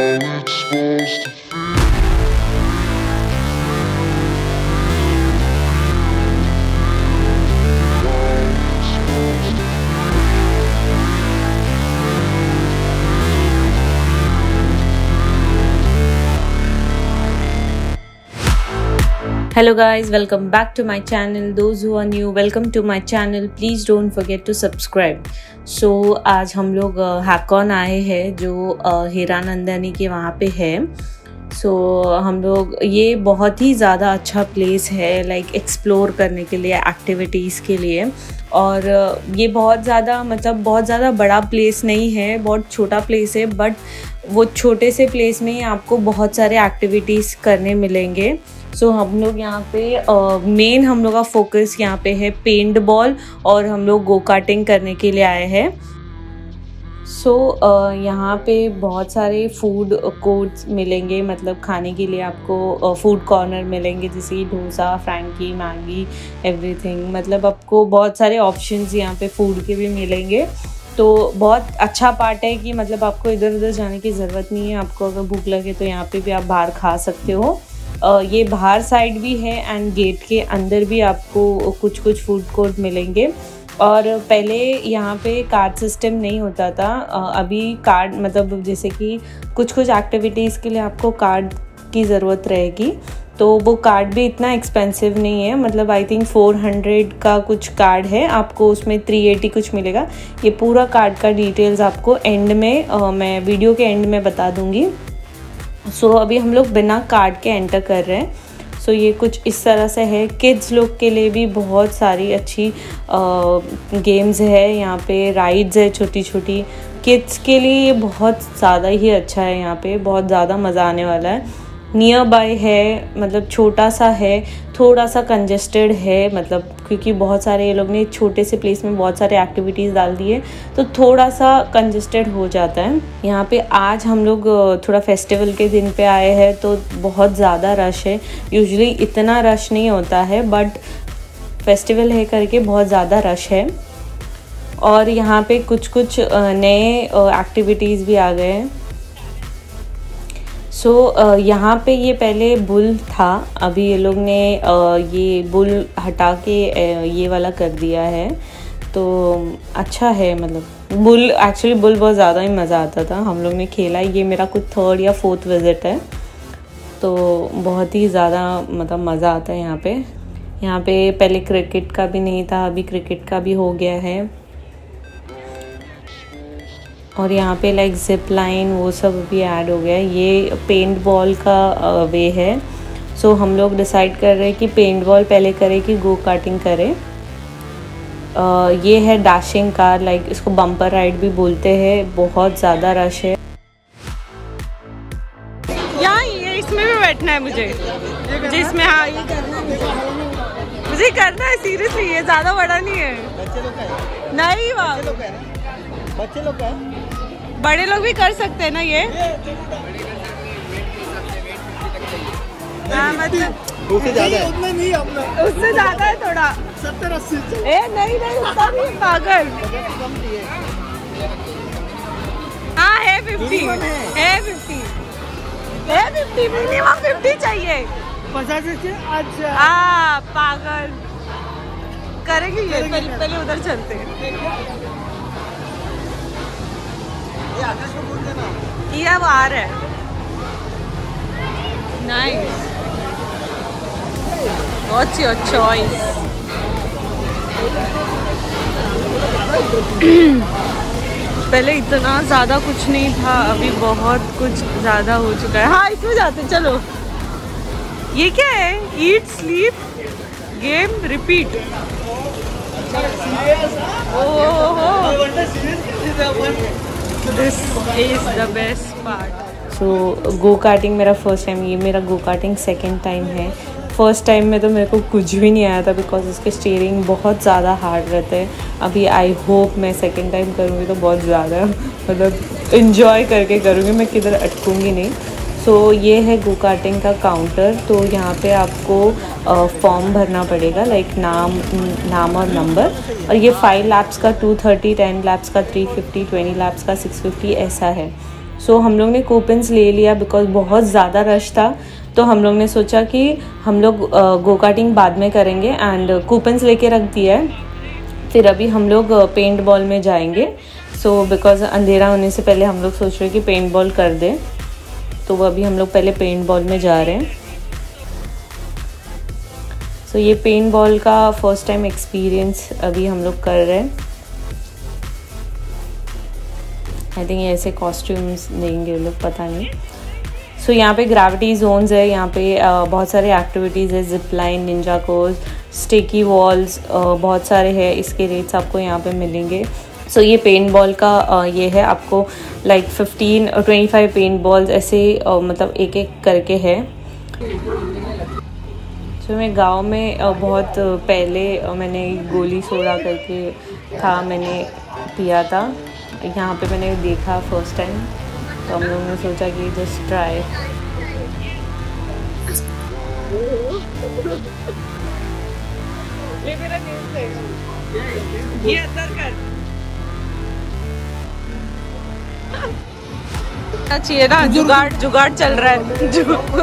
it's supposed to feel. Hello guys, welcome back to my channel. Those who are new, welcome to my channel. Please don't forget to subscribe. So आज हम लोग हैकॉन आए हैं जो हीरानंदानी के वहाँ पे है. सो हम लोग ये बहुत ही ज़्यादा अच्छा प्लेस है लाइक एक्सप्लोर करने के लिए, एक्टिविटीज़ के लिए. और ये बहुत ज़्यादा बड़ा प्लेस नहीं है, बहुत छोटा प्लेस है. बट वो छोटे से प्लेस में ही आपको बहुत सारे एक्टिविटीज़ करने मिलेंगे. सो हम लोग यहाँ पे मेन हम लोग का फोकस यहाँ पे है पेंट बॉल, और हम लोग गो कार्टिंग करने के लिए आए हैं. सो यहाँ पे बहुत सारे फूड कोर्ट्स मिलेंगे, मतलब खाने के लिए आपको फूड कॉर्नर मिलेंगे, जैसे कि डोसा, फ्रैंकी, मैगी, एवरीथिंग. मतलब आपको बहुत सारे ऑप्शंस यहाँ पे फूड के भी मिलेंगे. तो बहुत अच्छा पार्ट है कि मतलब आपको इधर उधर जाने की ज़रूरत नहीं है. आपको अगर भूख लगे तो यहाँ पे भी आप बाहर खा सकते हो. ये बाहर साइड भी है एंड गेट के अंदर भी आपको कुछ फूड कोर्ट मिलेंगे. और पहले यहाँ पे कार्ड सिस्टम नहीं होता था. अभी कार्ड मतलब जैसे कि कुछ एक्टिविटीज़ के लिए आपको कार्ड की ज़रूरत रहेगी. तो वो कार्ड भी इतना एक्सपेंसिव नहीं है, मतलब आई थिंक 400 का कुछ कार्ड है. आपको उसमें 380 कुछ मिलेगा. ये पूरा कार्ड का डिटेल्स आपको एंड में मैं वीडियो के एंड में बता दूँगी. सो अभी हम लोग बिना कार्ड के एंटर कर रहे हैं. सो ये कुछ इस तरह से है. किड्स लोग के लिए भी बहुत सारी अच्छी गेम्स है यहाँ पे, राइड्स है छोटी छोटी. किड्स के लिए ये बहुत ज़्यादा ही अच्छा है. यहाँ पे बहुत ज़्यादा मज़ा आने वाला है. नियर बाय है, मतलब छोटा सा है, थोड़ा सा कंजेस्टेड है, मतलब क्योंकि बहुत सारे ये लोग ने छोटे से प्लेस में बहुत सारे एक्टिविटीज़ डाल दी है, तो थोड़ा सा कंजेस्टेड हो जाता है. यहाँ पे आज हम लोग थोड़ा फेस्टिवल के दिन पे आए हैं, तो बहुत ज़्यादा रश है. यूजुअली इतना रश नहीं होता है, बट फेस्टिवल है करके बहुत ज़्यादा रश है. और यहाँ पे कुछ नए एक्टिविटीज़ भी आ गए हैं. सो यहाँ पे ये पहले बुल था, अभी ये लोग ने ये बुल हटा के ये वाला कर दिया है. तो अच्छा है, मतलब बुल बहुत ज़्यादा ही मज़ा आता था. हम लोग ने खेला. ये मेरा कुछ 3rd या 4th विज़िट है. तो बहुत ही ज़्यादा मतलब मज़ा आता है यहाँ पे. यहाँ पे पहले क्रिकेट का भी नहीं था, अभी क्रिकेट का भी हो गया है. और यहाँ पे लाइक जिप लाइन वो सब भी ऐड हो गया है. ये पेंट बॉल का वे है. सो हम लोग डिसाइड कर रहे हैं कि पेंट बॉल पहले करें कि गो कार्टिंग करें. ये है डैशिंग कार, लाइक इसको बम्पर राइड भी बोलते हैं. बहुत ज़्यादा रश है. यहाँ ये इसमें भी बैठना है मुझे, जिसमें हाँ ये मुझे करना है. सीरियसली ये ज़्यादा बड़ा नहीं है. नहीं वाह, बच्चे लोग का, बड़े लोग भी कर सकते हैं ना ये. हाँ मतलब उससे ज़्यादा है, उससे ज़्यादा है थोड़ा, 70-80. नहीं उतना भी पागल. हाँ है 50, है 50 मिनिमम 50 चाहिए. 50 से अच्छा. हाँ पागल करेंगे ये. पहले उधर चलते हैं. ये अब आ रहा है. नाइस, बहुत योर चॉइस. पहले इतना ज़्यादा कुछ नहीं था, अभी बहुत कुछ ज़्यादा हो चुका है. हाँ इसमें जाते चलो. ये क्या है? Eat, sleep, game, repeat. This is the best part. So go karting मेरा फर्स्ट टाइम, ये मेरा गो कार्टिंग सेकेंड टाइम है. फर्स्ट टाइम में तो मेरे को कुछ भी नहीं आया था, बिकॉज उसके स्टीयरिंग बहुत ज़्यादा हार्ड रहते हैं. अभी आई होप मैं सेकेंड टाइम करूँगी तो बहुत ज़्यादा मतलब इन्जॉय करके करूँगी, मैं किधर अटकूँगी नहीं. सो ये है गो कार्टिंग का काउंटर. तो यहाँ पे आपको फॉर्म भरना पड़ेगा, लाइक नाम और नंबर. और ये 5 लैप्स का 230, 10 लैप्स का 350, 20 लैप्स का 650 ऐसा है. सो हम लोग ने कूपन्स ले लिया बिकॉज बहुत ज़्यादा रश था। तो हम लोग ने सोचा कि हम लोग गो कार्टिंग बाद में करेंगे एंड कूपन्स लेके रख दिया है। फिर अभी हम लोग पेंट बॉल में जाएंगे। सो बिकॉज अंधेरा होने से पहले हम लोग सोच रहे हैं कि पेंट बॉल कर दें, तो वो अभी हम लोग पहले पेंट बॉल में जा रहे हैं। सो ये पेंट बॉल का फर्स्ट टाइम एक्सपीरियंस अभी हम लोग कर रहे हैं। आई थिंक ऐसे कॉस्ट्यूम्स देंगे लोग, पता नहीं। सो यहाँ पे ग्रेविटी जोन्स है, यहाँ पे बहुत सारे एक्टिविटीज़ है, zip line, ninja course, sticky walls, बहुत सारे हैं। इसके रेट्स आपको यहाँ पे मिलेंगे। सो ये पेंट बॉल का ये है, आपको लाइक 15 और 25 पेंट बॉल्स ऐसे मतलब एक एक करके है। सो मैं गांव में बहुत पहले मैंने गोली सोडा करके था, मैंने पिया था। यहाँ पे मैंने देखा फर्स्ट टाइम, तो हम लोगों ने सोचा कि जस्ट ट्राई। ये अंदर कर चाहिए ना, जुगाड़ चल रहा है,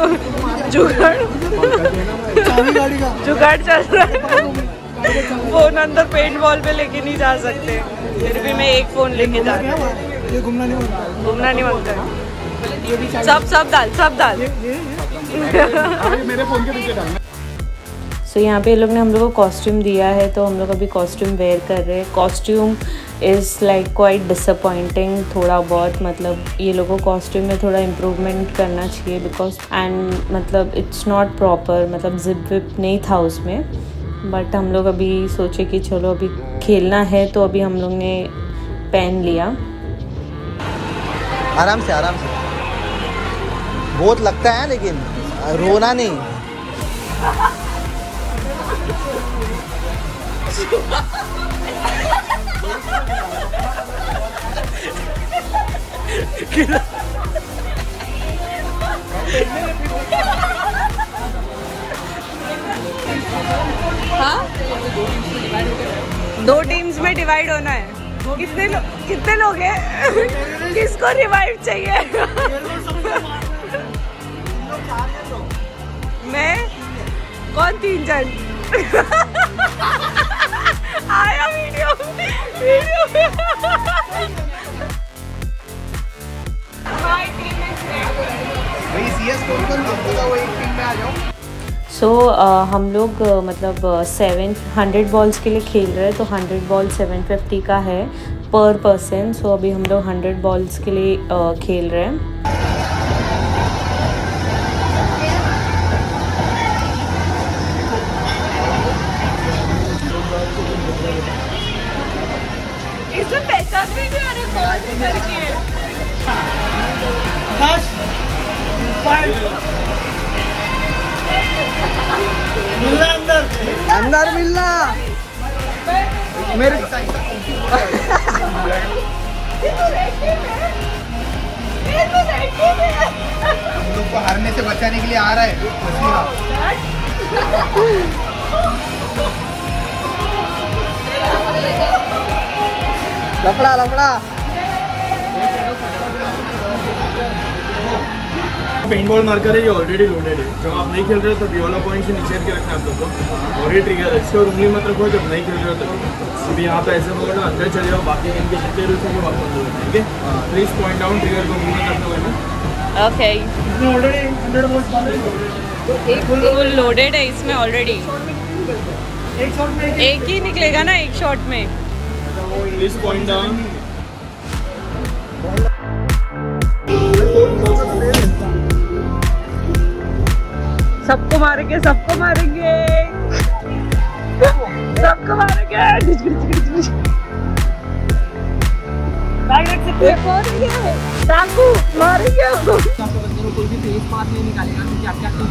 जुगाड़ चल रहा है। फोन अंदर पेंट बॉल पे लेके नहीं जा सकते, फिर भी मैं एक फोन लेके जा रही हूँ। ये घूमना नहीं मांगता है। सब डाल मेरे फोन के पीछे डालना। सो यहाँ पे लोग ने हम लोग को कॉस्ट्यूम दिया है, तो हम लोग अभी कॉस्ट्यूम वेयर कर रहे हैं। Costume is like quite disappointing थोड़ा बहुत, मतलब ये लोगों को कॉस्ट्यूम में थोड़ा इम्प्रूवमेंट करना चाहिए बिकॉज एंड मतलब इट्स नॉट प्रॉपर, मतलब जिप विप नहीं था उसमें। बट हम लोग अभी सोचे कि चलो अभी खेलना है, तो अभी हम लोग ने पहन लिया। आराम से बहुत लगता है, लेकिन रोना नहीं। हाँ, 2 टीम्स में डिवाइड होना है। कितने लोग हैं? किसको रिवाइव चाहिए? मैं कौन 3 जन? आया वीडियो सो हम लोग मतलब 700 बॉल्स के लिए खेल रहे हैं, तो 100 बॉल 750 का है पर पर्सन। सो अभी हम लोग 100 बॉल्स के लिए खेल रहे हैं। इसमें पहचान भी नहीं आ रही कौन करके। अंदर मिलना मेरे हम लोग को हारने से बचाने के लिए आ रहा है। लफड़ा पेंटबॉल मार्कर है, ये ऑलरेडी लोडेड है। जब आप नहीं खेल रहे हो तो डिओला पॉइंट से नीचे के रखना है आप लोग को, और ये ट्रिगर है, इसको उंगली मत रखो जब नहीं खेल रहे हो तो। अभी यहाँ पे ऐसे बोलो तो अंदर चले जाओ, बाकी गेम के जितने रूल्स हैं वो वापस दो, ठीक है? प्लीज पॉइंट डाउन, ट्रिगर को उंगली मत रखना है। ओके, इसमें ऑलरेडी 100 बॉल्स फुल लोडेड है इसमें ऑलरेडी। एक ही निकलेगा ना एक शॉट में। Please point down. सबको मारेंगे सबको मारेंगे। मारेंगे। कोई भी फेस मास्क नहीं निकालेगा क्योंकि आपके आपको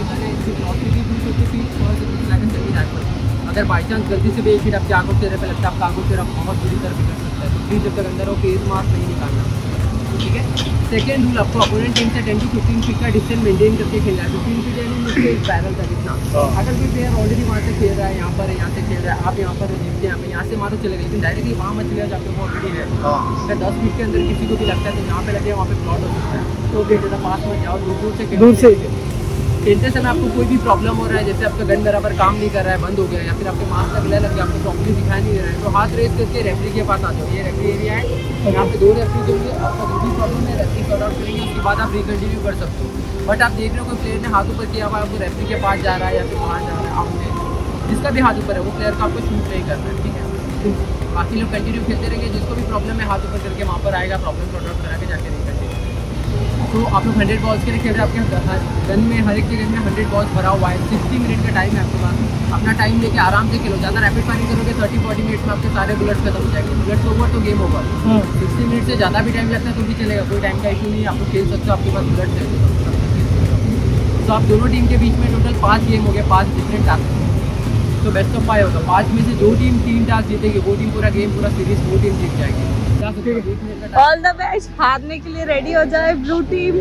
अगर बाई चांस गलती से भी एक हिट आपके आंखों चेहरे पे लगता है, आपका आंखों चेहरा बहुत बुरी तरह बिगड़ सकता है। तो प्लीज जब तक अंदर हो फेस मास्क नहीं निकालना। ठीक है। सेकेंड रूल, आपको अपोनेंट टीम से 10 to 15 फीट का डिस्टेंस मेंटेन करके खेलना है। 15 फीट यानी मुझसे एक बैरल का जितना। अगर कोई प्लेयर ऑलरेडी वहाँ से खेल रहा है, यहाँ पर यहाँ से खेल रहा है, आप यहाँ पर जीतते हैं, यहाँ से मारो चले गए, लेकिन डायरेक्टली वहाँ मत चले जाओ जहाँ पे वो ऑलरेडी है। अगर 10 फीट के अंदर किसी को भी लगता है तो यहाँ पे लगे, वहाँ पे प्लॉट हो सकता है, तो फिर ज़्यादा पास मत जाओ, दूर से खेलते समय आपको कोई भी प्रॉब्लम हो रहा है, जैसे आपका गन बराबर काम नहीं कर रहा है, बंद हो गया, या फिर आपके मास्क का गिला लग गया, आपको प्रॉपर्ली दिखाई नहीं दे रहा है, तो हाथ रेस करके रेफरी के पास आ जाओ। ये रेफरी एरिया है, यहाँ पे 2 रेफरी होंगे, आपका जो भी प्रॉब्लम है रेफरी सॉर्ट आउट करेंगे, उसके बाद आप रिकंटिन्यू कर सकते हो। बट आप देख रहे हो कोई प्लेयर ने हाथ ऊपर किया हुआ, आपको रेफरी के पास जा रहा है या फिर वहाँ जा रहा है, आपने जिसका भी हाथ ऊपर है वो प्लेयर का आपको शूट नहीं करना है, ठीक है। बाकी लोग कंटिन्यू खेलते रहेंगे, जिसको भी प्रॉब्लम है हाथ ऊपर करके वहाँ पर आएगा, प्रॉब्लम सॉर्ट आउट करा के जाके रिकंटिन्यू। तो आप लोग 100 बॉल्स के लिए खेल रहे हैं, आपके गन में हर एक जगह में 100 बॉल्स भरा हुआ है। 60 मिनट का टाइम है आपके पास, अपना टाइम लेके आराम से खेलो। ज़्यादा रैपिड फायरिंग करोगे 30-40 मिनट में आपके सारे बुलेट्स खत्म हो जाएंगे। बुलेट्स ओवर तो गेम ओवर। 60 मिनट से ज़्यादा भी टाइम लगता है तो भी चलेगा, कोई टाइम का इशू नहीं है, आप लोग खेल सकते हो, आपके पास बुलेट्स है। तो आप दोनों टीम के बीच में टोटल 5 गेम हो गए, 5 डिफरेंट टास्क। तो बेस्ट ऑफ 5 होगा, 5 में से जो टीम 3 टास्क जीतेगी वो टीम पूरा गेम पूरा सीरीज वो टीम जीत जाएगी। ऑल द बेस्ट, हारने के लिए रेडी हो जाए ब्लू टीम।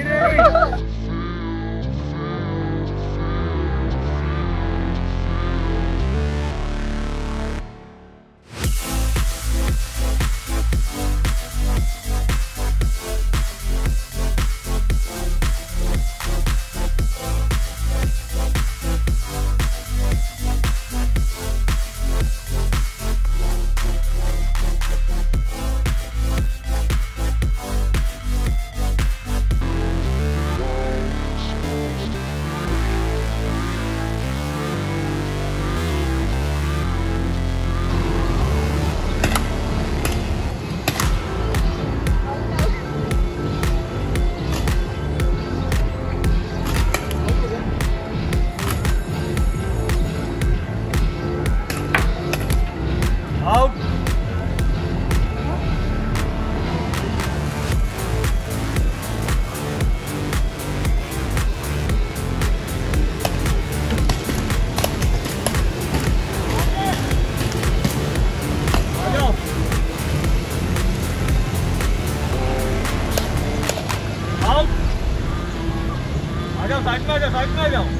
साइड में आ जाओ।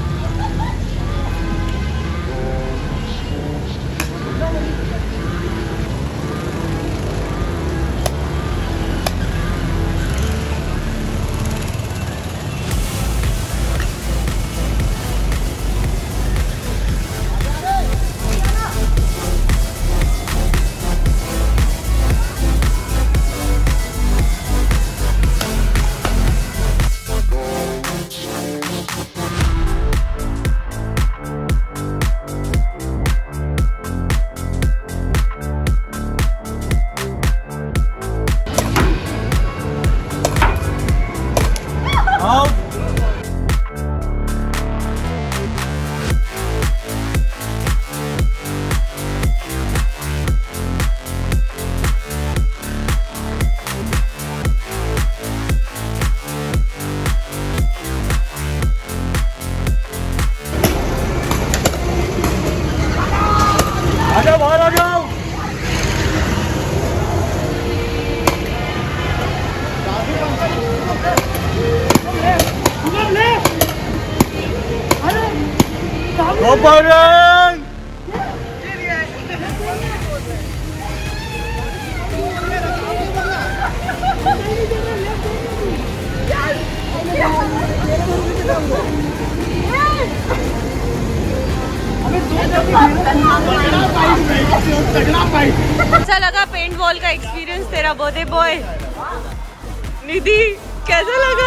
अच्छा लगा पेंट बॉल का एक्सपीरियंस तेरा बर्थडे बॉय? निधि कैसा लगा?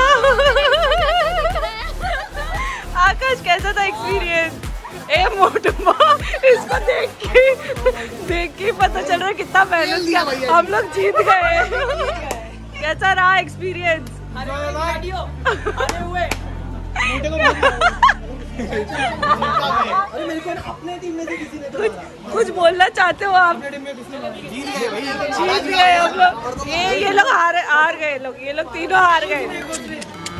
आकाश कैसा था एक्सपीरियंस? ए मोटुमा, इसको देख के पता चल रहा है कितना मेहनत किया। हम लोग जीत गए। कैसा रहा एक्सपीरियंस? कुछ बोलना चाहते हो आप? जीत गए हम लोग। ये लोग हार गए, ये लोग तीनों हार गए।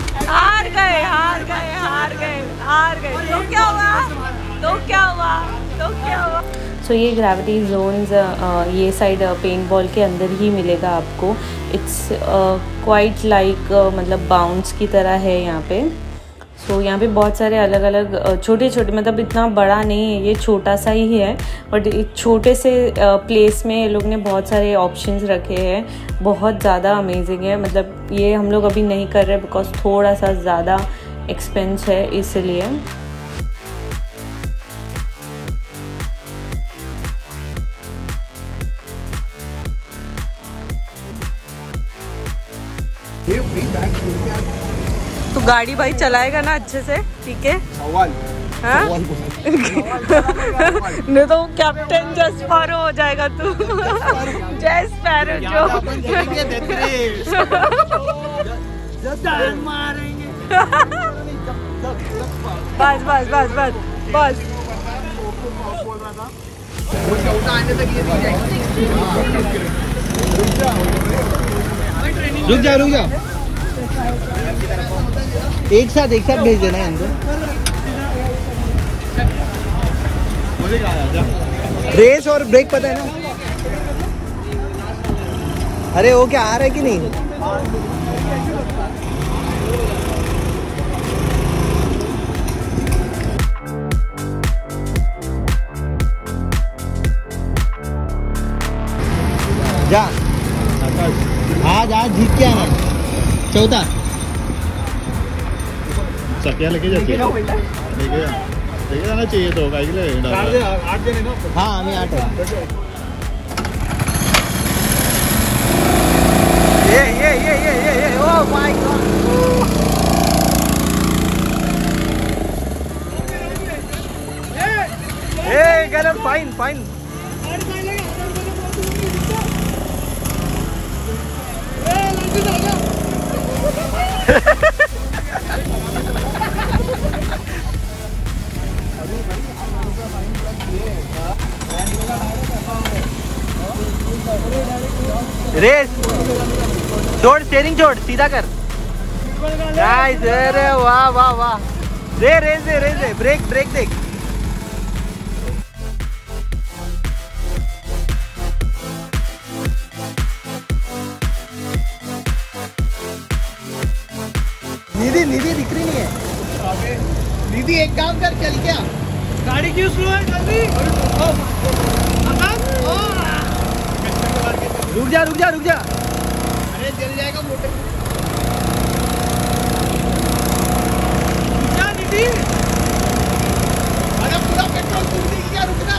तो क्या हुआ? सो ये ग्रेविटी जोन्स ये साइड पेंट बॉल के अंदर ही मिलेगा आपको। इट्स क्वाइट लाइक मतलब बाउंस की तरह है यहाँ पे। सो यहाँ पे बहुत सारे अलग अलग छोटे छोटे, मतलब इतना बड़ा नहीं है, ये छोटा सा ही है, बट एक छोटे से प्लेस में ये लोग ने बहुत सारे ऑप्शंस रखे हैं। बहुत ज़्यादा अमेजिंग है। मतलब ये हम लोग अभी नहीं कर रहे बिकॉज थोड़ा सा ज़्यादा एक्सपेंस है इसलिए। तो गाड़ी भाई चलाएगा ना अच्छे से, ठीक है? हाँ? नहीं तो कैप्टन जस्ट स्पैरो हो जाएगा तू। जय स्पैरो जो बस बस बस बस बस। रुक जा एक साथ भेज देना है इनको। रेस और ब्रेक पता है ना? अरे वो क्या आ रहा है कि नहीं? जा आज जीत के आना। चौथा सत्या लेके जाते लेके जाना चाहिए तो काय के लिए 8 जण ना। हाँ आम्ही 8 आहे। ये ओ माय गॉड। ए गलत फाइन रेस छोड़, स्टीयरिंग छोड़, सीधा कर। नाइस, अरे वाह वाह वाह। रेस दे, ब्रेक देख। निधि दिख रही नहीं है। निधि एक काम कर, चल क्या गाड़ी क्यों स्लो है? जल्दी रुक जा। अरे जल जाएगा मोटर। क्या निधि? अरे पूरा पेट्रोल फूल दी क्या? रुकना।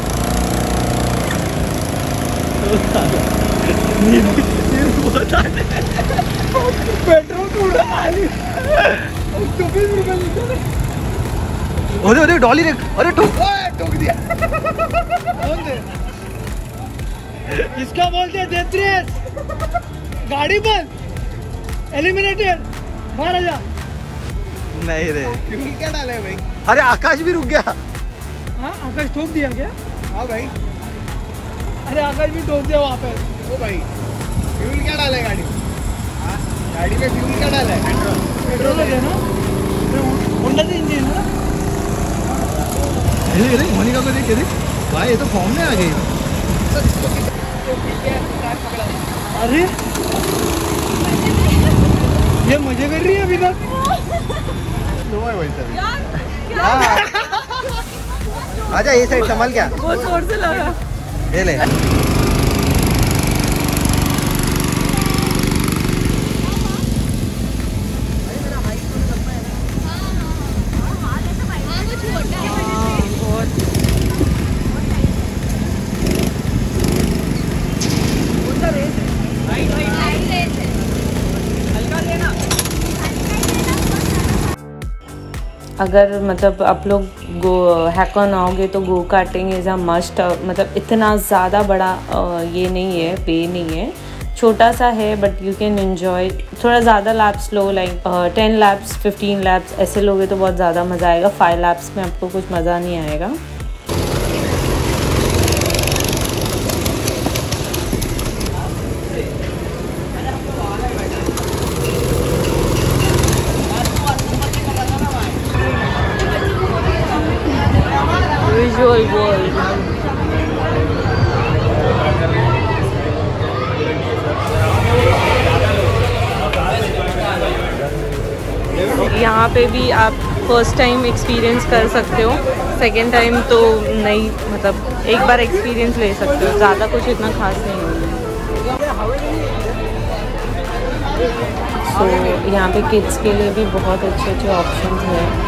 पेट्रोल पूरा अरे डॉली देख, अरे ठोक दिया। इसका बोलते डेथ रेस। गाड़ी बंद, एलिमिनेटेड, बाहर जा। नहीं रे, फ्यूल क्या डाले भाई? अरे आकाश भी रुक गया। हाँ आकाश ठोक दिया क्या? हाँ भाई, अरे आकाश भी ठोक दिया वहाँ पे। ओ भाई फ्यूल क्या डाला है गाड़ी? गाड़ी में फ्यूल क्या डाला है? पेट्रोल है ना, होंडा का इंजन है ना। अरे मोनिका को देख भाई, ये तो फॉर्म में आ गई। अरे ये मजे कर रही है अभी तक। आजा ये साइड संभाल क्या, बहुत जोर से लगा। ये ले। अगर मतलब आप लोग हैकॉन आओगे तो go karting is a must. मतलब इतना ज़्यादा बड़ा ये नहीं है, पे नहीं है, छोटा सा है, बट यू कैन एंजॉय। थोड़ा ज़्यादा लैप्स लो, लाइक 10 लैप्स 15 लैप्स ऐसे लोगे तो बहुत ज़्यादा मज़ा आएगा। 5 लैप्स में आपको कुछ मज़ा नहीं आएगा। विजुअल पे भी आप फर्स्ट टाइम एक्सपीरियंस कर सकते हो, सेकेंड टाइम तो नहीं, मतलब एक बार एक्सपीरियंस ले सकते हो, ज़्यादा कुछ इतना खास नहीं होगा। तो यहाँ पे किड्स के लिए भी बहुत अच्छे अच्छे ऑप्शंस हैं।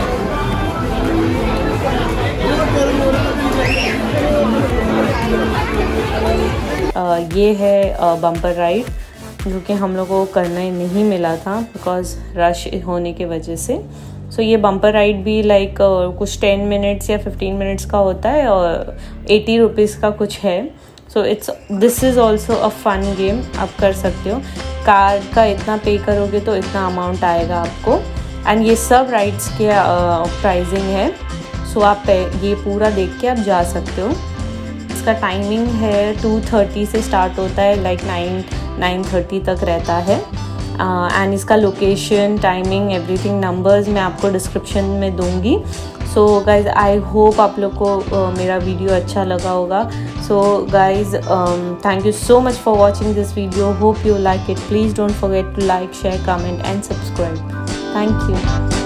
ये है बम्पर राइड, जो कि हम लोगों को करना ही नहीं मिला था बिकॉज़ रश होने की वजह से। सो ये बम्पर राइड भी लाइक कुछ 10 मिनट्स या 15 मिनट्स का होता है और 80 रुपीज़ का कुछ है। So this is also a fun game, आप कर सकते हो। कार्ड का इतना पे करोगे तो इतना अमाउंट आएगा आपको, एंड ये सब राइड्स के प्राइसिंग है। सो आप ये पूरा देख के आप जा सकते हो। इसका टाइमिंग है 2:30 से स्टार्ट होता है, लाइक 9:30 तक रहता है। एंड इसका लोकेशन, टाइमिंग, एवरीथिंग, नंबर्स मैं आपको डिस्क्रिप्शन में दूंगी। सो गाइज़ आई होप आप लोग को मेरा वीडियो अच्छा लगा होगा। So guys thank you so much for watching this video, hope you like it. Please don't forget to like, share, comment and subscribe. Thank you.